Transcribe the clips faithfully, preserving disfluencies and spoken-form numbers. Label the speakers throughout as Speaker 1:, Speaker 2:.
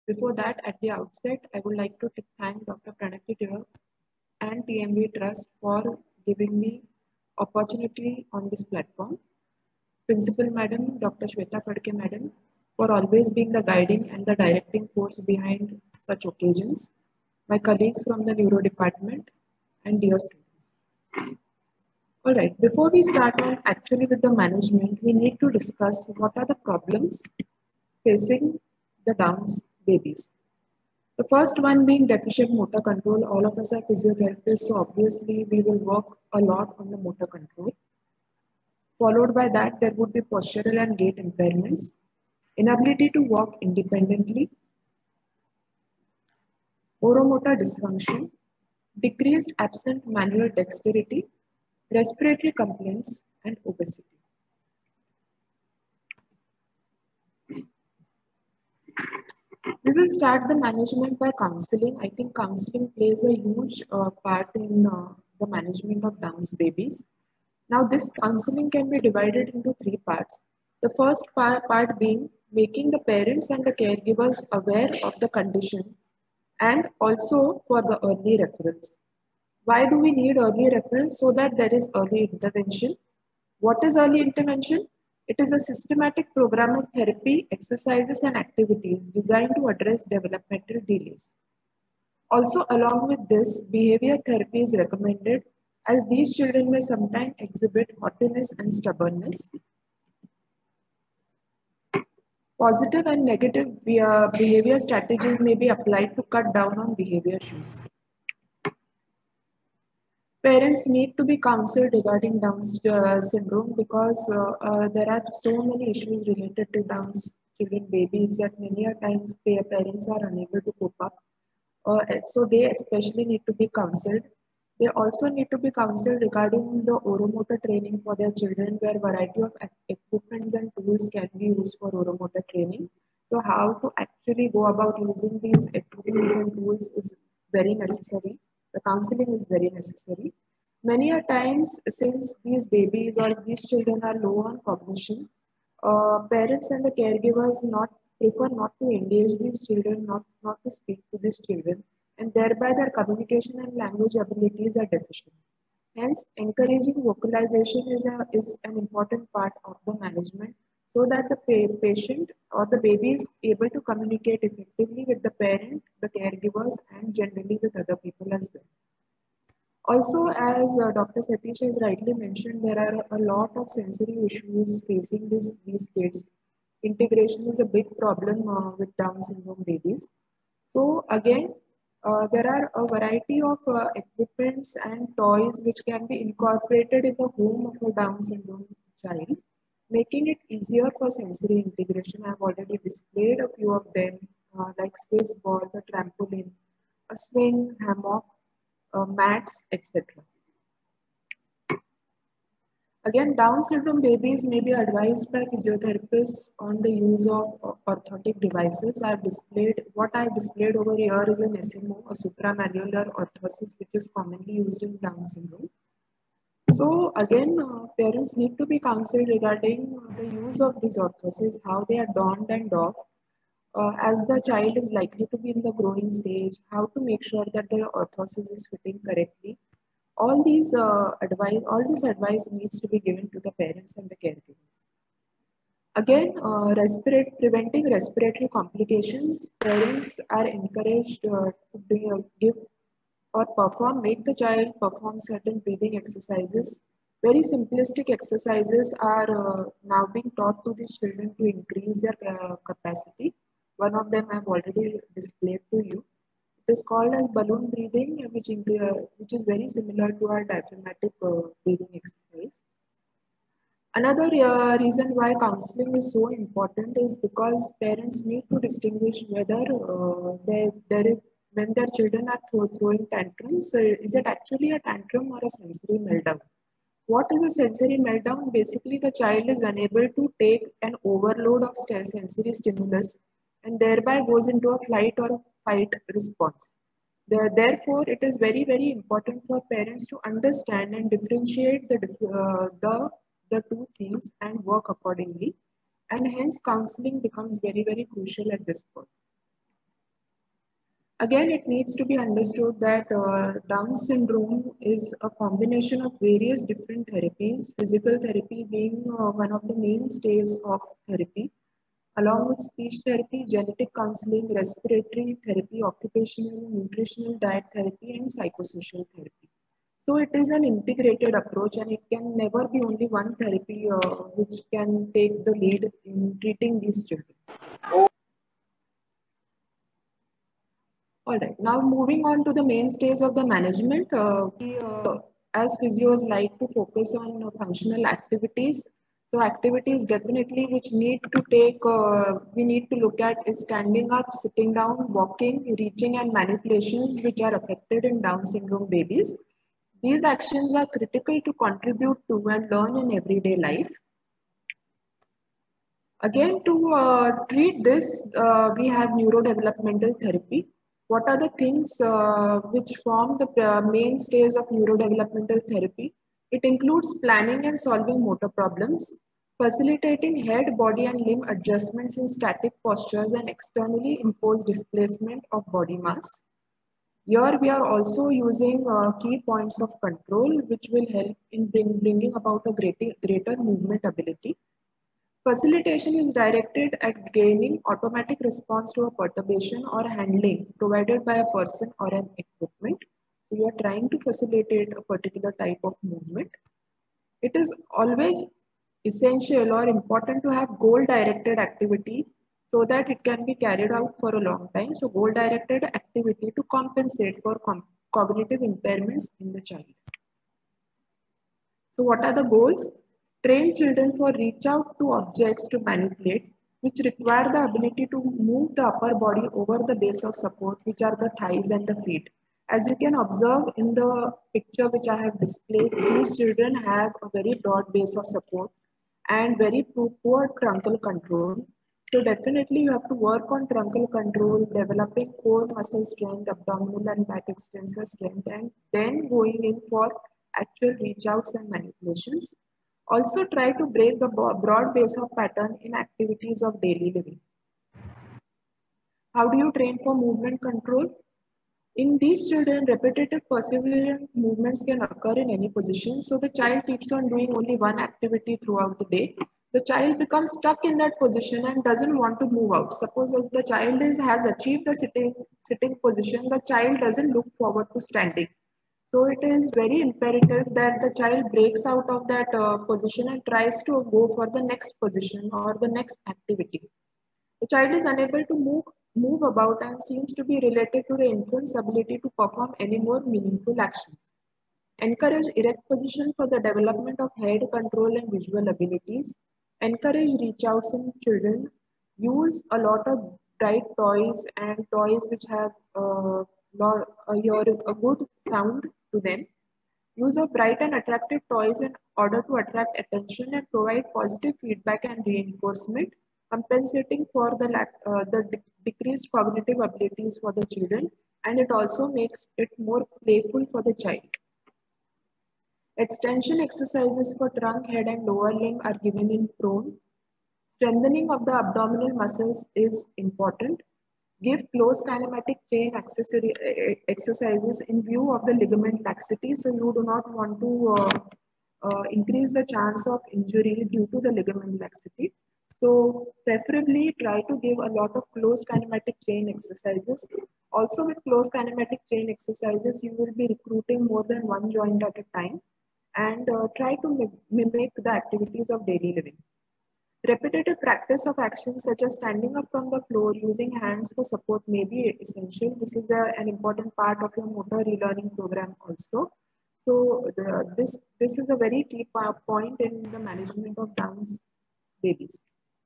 Speaker 1: Before that, at the outset, I would like to thank Doctor Pranati Dev and T M V Trust for giving me opportunity on this platform. Principal Madam, Doctor Shweta Phadke Madam, for always being the guiding and the directing force behind such occasions. My colleagues from the Neuro Department and dear students. All right, before we start on actually with the management, we need to discuss what are the problems facing the Downs babies. The first one being deficient motor control. All of us are physiotherapists, so obviously we will work a lot on the motor control. Followed by that, there would be postural and gait impairments, inability to walk independently, oromotor dysfunction, decreased absent manual dexterity, respiratory complaints, and obesity. We will start the management by counseling. I think counseling plays a huge uh, part in uh, the management of Down's babies. Now, this counseling can be divided into three parts. The first part, part being making the parents and the caregivers aware of the condition and also for the early referrals. Why do we need early referrals? So that there is early intervention. What is early intervention? It is a systematic program of therapy, exercises, and activities designed to address developmental delays. Also, along with this, behavior therapy is recommended as these children may sometimes exhibit haughtiness and stubbornness. Positive and negative behavior strategies may be applied to cut down on behavior issues. Parents need to be counseled regarding Down's uh, syndrome because uh, uh, there are so many issues related to Down's children babies that many a times parents are unable to cope up. Uh, so they especially need to be counseled. They also need to be counseled regarding the oromotor training for their children, where variety of equipments and tools can be used for oromotor training. So how to actually go about using these equipments and tools is very necessary. The counseling is very necessary. Many a times, since these babies or these children are low on cognition, uh, parents and the caregivers not prefer not to engage these children, not, not to speak to these children, and thereby their communication and language abilities are deficient. Hence, encouraging vocalization is, a, is an important part of the management so that the pa patient or the baby is able to communicate effectively with the parent, the caregivers, and generally with other people as well. Also, as uh, Doctor Satish has rightly mentioned, there are a lot of sensory issues facing this, these kids. Integration is a big problem uh, with Down syndrome babies. So again, uh, there are a variety of uh, equipments and toys which can be incorporated in the home of a Down syndrome child, making it easier for sensory integration. I have already displayed a few of them, uh, like space ball, the trampoline, a swing, hammock, uh, mats, et cetera. Again, Down syndrome babies may be advised by physiotherapists on the use of orthotic devices. I have displayed, what I have displayed over here is an S M O, a supramanular orthosis, which is commonly used in Down syndrome. So again, uh, parents need to be counseled regarding the use of these orthoses, how they are donned and off, uh, as the child is likely to be in the growing stage, how to make sure that the orthosis is fitting correctly. All these uh, advice, all this advice needs to be given to the parents and the caregivers. Again, uh, respirate, preventing respiratory complications. Parents are encouraged uh, to be, uh, give or perform, make the child perform certain breathing exercises. Very simplistic exercises are uh, now being taught to these children to increase their uh, capacity. One of them I have already displayed to you. It is called as balloon breathing, which, in, uh, which is very similar to our diaphragmatic uh, breathing exercise. Another uh, reason why counseling is so important is because parents need to distinguish whether uh, they, there is, when their children are throw, throwing tantrums, uh, is it actually a tantrum or a sensory meltdown? What is a sensory meltdown? Basically, the child is unable to take an overload of sensory stimulus and thereby goes into a flight or fight response. The, therefore, it is very, very important for parents to understand and differentiate the, uh, the, the two things and work accordingly. And hence, counseling becomes very, very crucial at this point. Again, it needs to be understood that uh, Down syndrome is a combination of various different therapies, physical therapy being uh, one of the mainstays of therapy, along with speech therapy, genetic counseling, respiratory therapy, occupational, nutritional diet therapy, and psychosocial therapy. So it is an integrated approach, and it can never be only one therapy uh, which can take the lead in treating these children. All right, now moving on to the mainstays of the management, uh, we uh, as physios like to focus on uh, functional activities. So activities definitely which need to take, uh, we need to look at is standing up, sitting down, walking, reaching and manipulations which are affected in Down syndrome babies. These actions are critical to contribute to and learn in everyday life. Again, to uh, treat this, uh, we have neurodevelopmental therapy. What are the things uh, which form the uh, mainstays of neurodevelopmental therapy? It includes planning and solving motor problems, facilitating head, body, and limb adjustments in static postures, and externally imposed displacement of body mass. Here we are also using uh, key points of control, which will help in bring, bringing about a greater, greater movement ability. Facilitation is directed at gaining automatic response to a perturbation or handling provided by a person or an equipment. So you are trying to facilitate a particular type of movement. It is always essential or important to have goal-directed activity so that it can be carried out for a long time. So goal-directed activity to compensate for cognitive impairments in the child. So what are the goals? Train children for reach out to objects to manipulate, which require the ability to move the upper body over the base of support, which are the thighs and the feet. As you can observe in the picture which I have displayed, these children have a very broad base of support and very poor truncal control. So definitely you have to work on truncal control, developing core muscle strength, abdominal and back extensor strength, and then going in for actual reach outs and manipulations. Also try to break the broad base of pattern in activities of daily living. How do you train for movement control? In these children, repetitive perseverant movements can occur in any position. So the child keeps on doing only one activity throughout the day. The child becomes stuck in that position and doesn't want to move out. Suppose if the child is, has achieved the sitting, sitting position, the child doesn't look forward to standing. So it is very imperative that the child breaks out of that uh, position and tries to go for the next position or the next activity. The child is unable to move, move about and seems to be related to the infant's ability to perform any more meaningful actions. Encourage erect position for the development of head control and visual abilities. Encourage reach outs in children. Use a lot of bright toys and toys which have uh, lot, uh, your, a good sound to them. Use of bright and attractive toys in order to attract attention and provide positive feedback and reinforcement, compensating for the, lack, uh, the de decreased cognitive abilities for the children, and it also makes it more playful for the child. Extension exercises for trunk, head, and lower limb are given in prone. Strengthening of the abdominal muscles is important. Give close kinematic chain accessory, uh, exercises in view of the ligament laxity. So you do not want to uh, uh, increase the chance of injury due to the ligament laxity. So preferably try to give a lot of close kinematic chain exercises. Also with close kinematic chain exercises, you will be recruiting more than one joint at a time and uh, try to mimic the activities of daily living. Repetitive practice of actions such as standing up from the floor, using hands for support may be essential. This is a, an important part of your motor relearning program also. So the, this, this is a very key point in the management of Down's babies.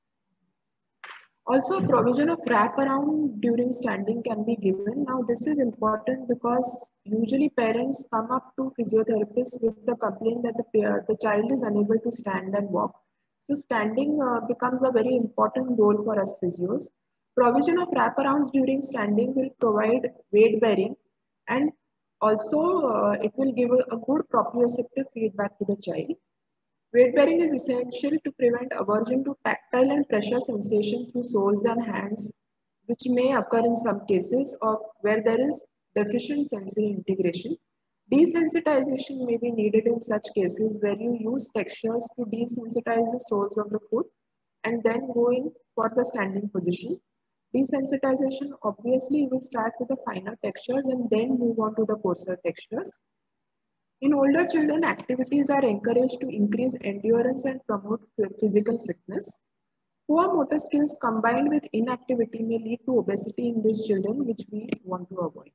Speaker 1: Also, provision of wraparound during standing can be given. Now, this is important because usually parents come up to physiotherapists with the complaint that the, the child is unable to stand and walk. So, standing uh, becomes a very important role for us physios. Provision of wraparounds during standing will provide weight bearing, and also uh, it will give a, a good proprioceptive feedback to the child. Weight bearing is essential to prevent aversion to tactile and pressure sensation through soles and hands, which may occur in some cases of where there is deficient sensory integration. Desensitization may be needed in such cases where you use textures to desensitize the soles of the foot and then go in for the standing position. Desensitization, obviously, you will start with the finer textures and then move on to the coarser textures. In older children, activities are encouraged to increase endurance and promote physical fitness. Poor motor skills combined with inactivity may lead to obesity in these children, which we want to avoid.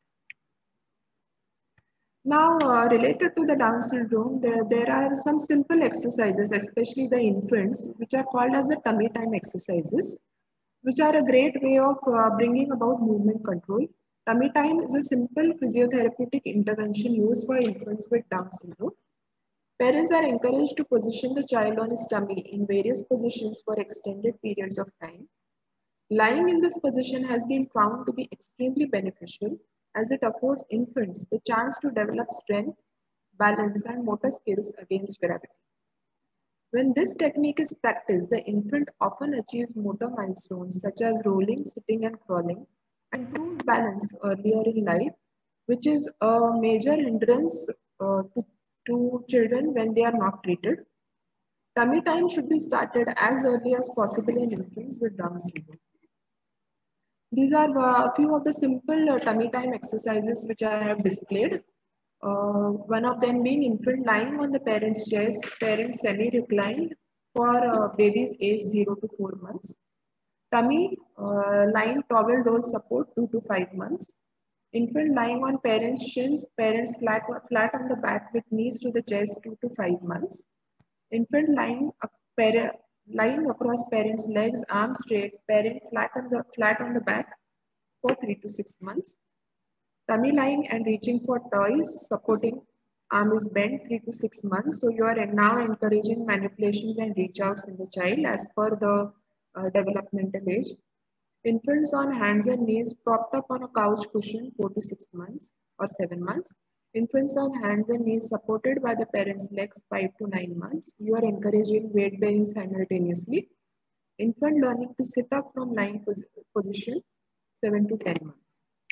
Speaker 1: Now, uh, related to the Down syndrome, there, there are some simple exercises, especially the infants, which are called as the tummy time exercises, which are a great way of uh, bringing about movement control. Tummy time is a simple physiotherapeutic intervention used for infants with Down syndrome. Parents are encouraged to position the child on his tummy in various positions for extended periods of time. Lying in this position has been found to be extremely beneficial as it affords infants the chance to develop strength, balance, and motor skills against gravity. When this technique is practiced, the infant often achieves motor milestones such as rolling, sitting, and crawling, and improved balance earlier in life, which is a major hindrance uh, to, to children when they are not treated. Tummy time should be started as early as possible in infants with Down syndrome. These are a few of the simple uh, tummy time exercises which I have displayed. Uh, one of them being infant lying on the parent's chest, parent semi-reclined for uh, babies aged zero to four months. Tummy uh, lying towel roll support two to five months. Infant lying on parent's shins, parents flat, flat on the back with knees to the chest two to five months. Infant lying, uh, lying across parent's legs, arms straight, parent flat on the, flat on the back for three to six months. Tummy lying and reaching for toys, supporting arm is bent three to six months. So you are now encouraging manipulations and reach outs in the child as per the uh, developmental age. Infants on hands and knees propped up on a couch cushion four to six months or seven months. Infants on hands and knees supported by the parents' legs five to nine months. You are encouraging weight bearing simultaneously. Infant learning to sit up from lying pos position seven to ten months.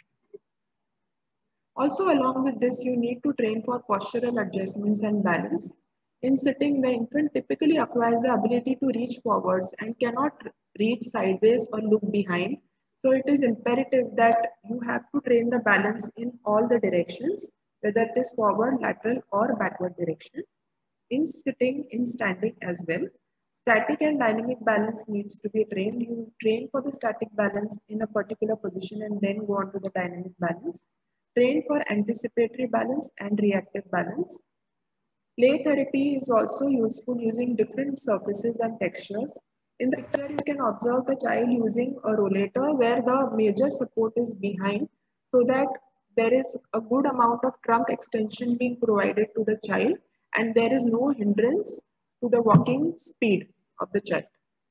Speaker 1: Also, along with this, you need to train for postural adjustments and balance. In sitting, the infant typically acquires the ability to reach forwards and cannot reach sideways or look behind. So it is imperative that you have to train the balance in all the directions, whether it is forward, lateral, or backward direction. In sitting, in standing as well. Static and dynamic balance needs to be trained. You train for the static balance in a particular position and then go on to the dynamic balance. Train for anticipatory balance and reactive balance. Play therapy is also useful using different surfaces and textures. In the picture, you can observe the child using a rollator where the major support is behind so that there is a good amount of trunk extension being provided to the child and there is no hindrance to the walking speed of the child.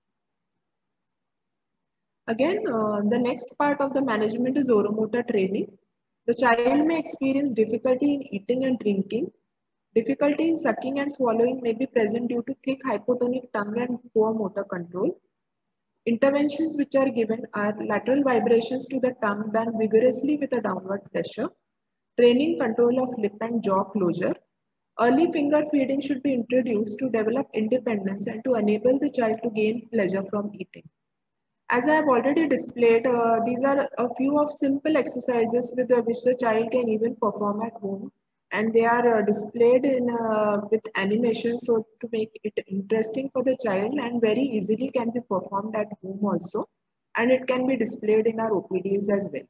Speaker 1: Again, uh, the next part of the management is oromotor training. The child may experience difficulty in eating and drinking. Difficulty in sucking and swallowing may be present due to thick hypotonic tongue and poor motor control. Interventions which are given are lateral vibrations to the tongue done vigorously with a downward pressure, training control of lip and jaw closure. Early finger feeding should be introduced to develop independence and to enable the child to gain pleasure from eating. As I have already displayed, uh, these are a few of simple exercises with uh, which the child can even perform at home. And they are uh, displayed in uh, with animation so to make it interesting for the child and very easily can be performed at home also. And it can be displayed in our O P Ds as well.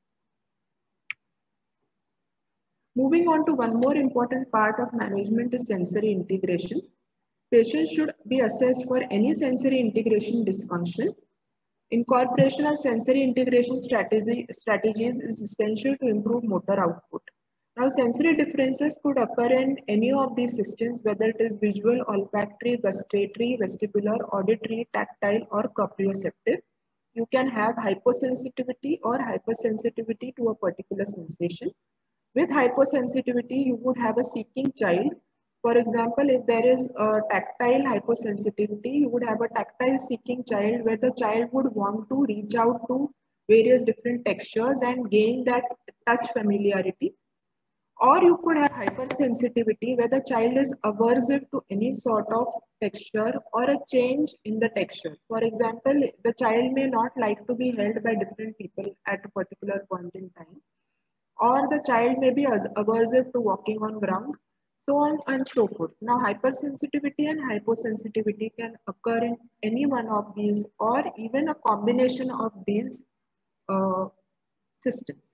Speaker 1: Moving on to one more important part of management is sensory integration. Patients should be assessed for any sensory integration dysfunction. Incorporation of sensory integration strategy, strategies is essential to improve motor output. Now, sensory differences could occur in any of these systems, whether it is visual, olfactory, gustatory, vestibular, auditory, tactile, or proprioceptive. You can have hyposensitivity or hypersensitivity to a particular sensation. With hyposensitivity, you would have a seeking child. For example, if there is a tactile hyposensitivity, you would have a tactile seeking child where the child would want to reach out to various different textures and gain that touch familiarity. Or you could have hypersensitivity where the child is aversive to any sort of texture or a change in the texture. For example, the child may not like to be held by different people at a particular point in time, or the child may be aversive to walking on ground, so on and so forth. Now, hypersensitivity and hyposensitivity can occur in any one of these or even a combination of these uh, systems.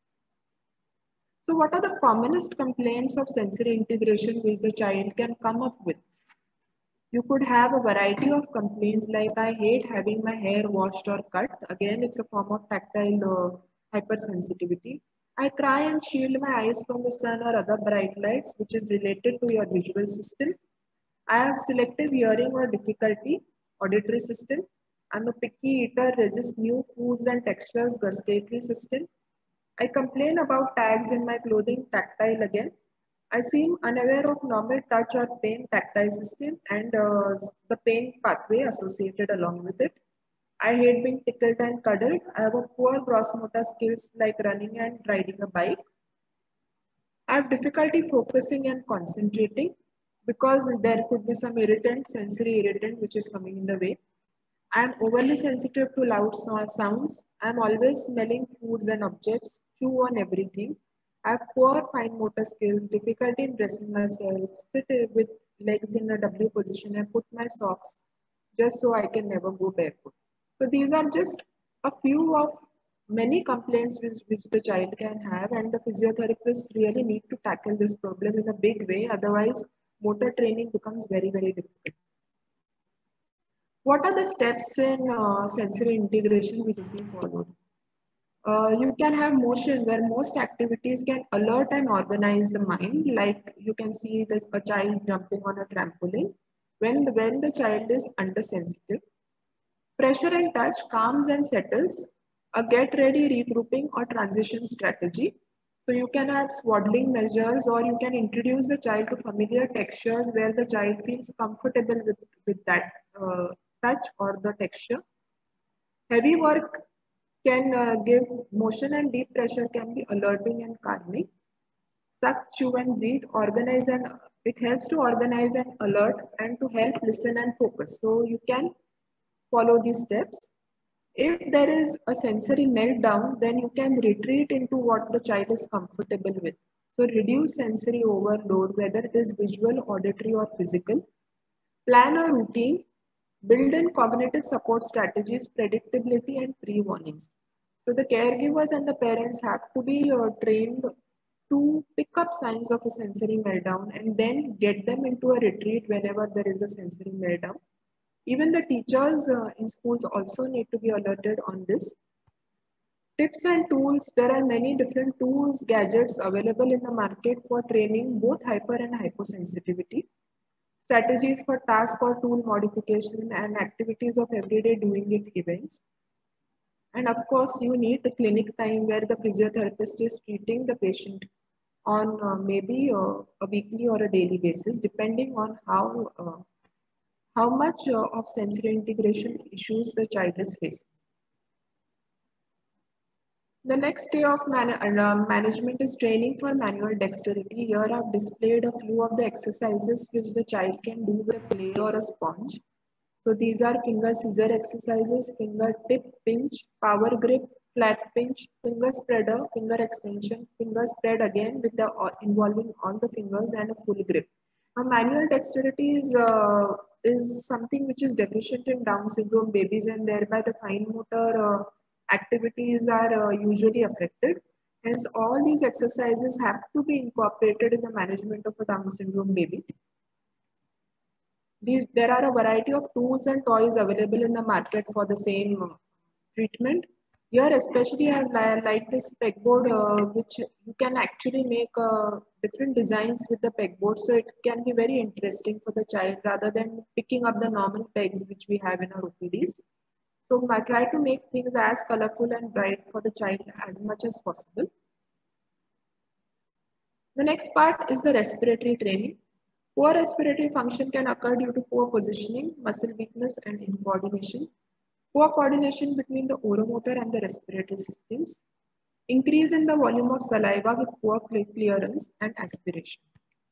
Speaker 1: So what are the commonest complaints of sensory integration which the child can come up with? You could have a variety of complaints like I hate having my hair washed or cut. Again, it's a form of tactile uh, hypersensitivity. I cry and shield my eyes from the sun or other bright lights, which is related to your visual system. I have selective hearing or difficulty, auditory system. I'm a picky eater, resist new foods and textures, gustatory system. I complain about tags in my clothing, tactile again. I seem unaware of normal touch or pain, tactile system, and uh, the pain pathway associated along with it. I hate being tickled and cuddled. I have a poor gross motor skills like running and riding a bike. I have difficulty focusing and concentrating because there could be some irritant, sensory irritant, which is coming in the way. I am overly sensitive to loud sounds. I am always smelling foods and objects, chew on everything. I have poor fine motor skills, difficulty in dressing myself, sit with legs in a W position and put my socks just so I can never go barefoot. So these are just a few of many complaints which, which the child can have, and the physiotherapists really need to tackle this problem in a big way. Otherwise, motor training becomes very, very difficult. What are the steps in uh, sensory integration which will be followed? Uh, you can have motion where most activities can alert and organize the mind. Like you can see the, a child jumping on a trampoline when the, when the child is undersensitive. Pressure and touch calms and settles. A get ready, regrouping or transition strategy. So you can have swaddling measures, or you can introduce the child to familiar textures where the child feels comfortable with, with that uh, touch or the texture. Heavy work can uh, give motion, and deep pressure can be alerting and calming. Suck, chew and breathe, organize, and it helps to organize and alert and to help listen and focus. So you can follow these steps. If there is a sensory meltdown, then you can retreat into what the child is comfortable with. So reduce sensory overload, whether it is visual, auditory or physical. Plan a routine. Build in cognitive support strategies, predictability and pre-warnings. So the caregivers and the parents have to be uh, trained to pick up signs of a sensory meltdown and then get them into a retreat whenever there is a sensory meltdown. Even the teachers uh, in schools also need to be alerted on this. Tips and tools. There are many different tools, gadgets available in the market for training both hyper and hyposensitivity. Strategies for task or tool modification and activities of everyday doing it events. And of course, you need the clinic time where the physiotherapist is treating the patient on uh, maybe uh, a weekly or a daily basis, depending on how uh, how much uh, of sensory integration issues the child is facing. The next day of man uh, management is training for manual dexterity. Here I've displayed a few of the exercises which the child can do with a clay or a sponge. So these are finger scissor exercises, finger tip pinch, power grip, flat pinch, finger spreader, finger extension, finger spread again with the uh, involving all the fingers and a full grip. Now, manual dexterity is, uh, is something which is deficient in Down syndrome babies, and thereby the fine motor uh, activities are uh, usually affected. Hence, all these exercises have to be incorporated in the management of a Down syndrome baby. These, there are a variety of tools and toys available in the market for the same uh, treatment. Here especially I have like this pegboard uh, which you can actually make uh, different designs with the pegboard, so it can be very interesting for the child rather than picking up the normal pegs which we have in our O P Ds. So I try to make things as colorful and bright for the child as much as possible. The next part is the respiratory training. Poor respiratory function can occur due to poor positioning, muscle weakness and incoordination. poor coordination between the oromotor and the respiratory systems, increase in the volume of saliva with poor clearance and aspiration.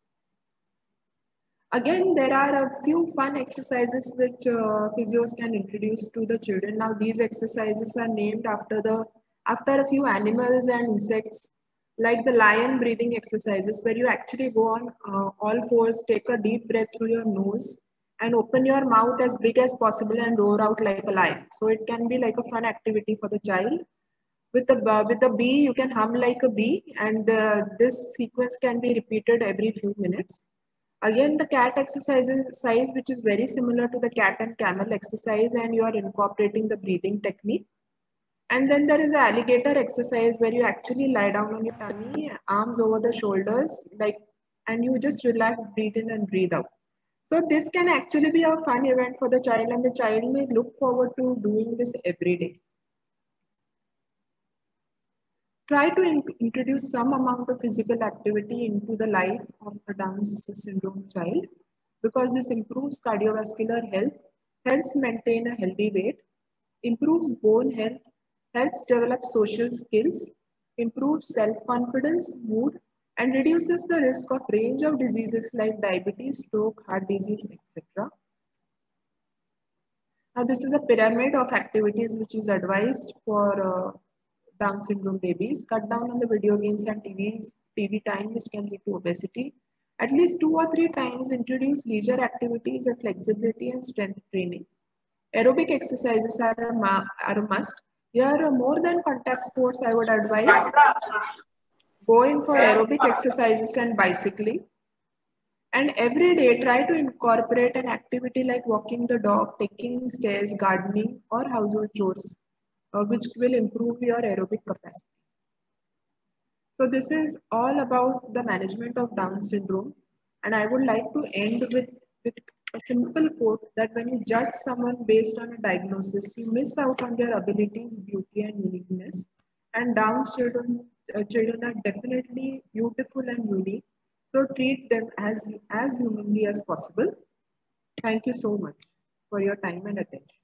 Speaker 1: Again, there are a few fun exercises which uh, physios can introduce to the children. Now, these exercises are named after the after a few animals and insects, like the lion breathing exercises, where you actually go on uh, all fours, take a deep breath through your nose, and open your mouth as big as possible and roar out like a lion. So it can be like a fun activity for the child. With the uh, with the bee, you can hum like a bee, and uh, this sequence can be repeated every few minutes. Again, the cat exercise, which is very similar to the cat and camel exercise, and you are incorporating the breathing technique. And then there is the alligator exercise where you actually lie down on your tummy, arms over the shoulders, like, and you just relax, breathe in and breathe out. So this can actually be a fun event for the child, and the child may look forward to doing this every day. Try to in introduce some amount of physical activity into the life of a Down syndrome child, because this improves cardiovascular health, helps maintain a healthy weight, improves bone health, helps develop social skills, improves self-confidence, mood, and reduces the risk of range of diseases like diabetes, stroke, heart disease, et cetera. Now, this is a pyramid of activities which is advised for uh, Down syndrome babies. Cut down on the video games and T Vs, T V time, which can lead to obesity. At least two or three times introduce leisure activities and flexibility and strength training. Aerobic exercises are a, are a must. Here, more than contact sports, I would advise going for aerobic exercises and bicycling. And every day, try to incorporate an activity like walking the dog, taking stairs, gardening, or household chores, uh, which will improve your aerobic capacity. So this is all about the management of Down syndrome. And I would like to end with, with a simple quote that when you judge someone based on a diagnosis, you miss out on their abilities, beauty, and uniqueness. And Down children, uh, children are definitely beautiful and unique. So treat them as, as humanly as possible. Thank you so much for your time and attention.